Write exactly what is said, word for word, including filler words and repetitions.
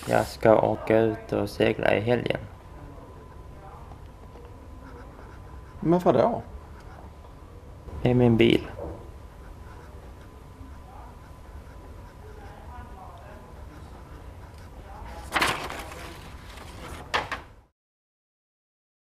Jag ska åka ut och segla i helgen. Men vadå? Med min bil.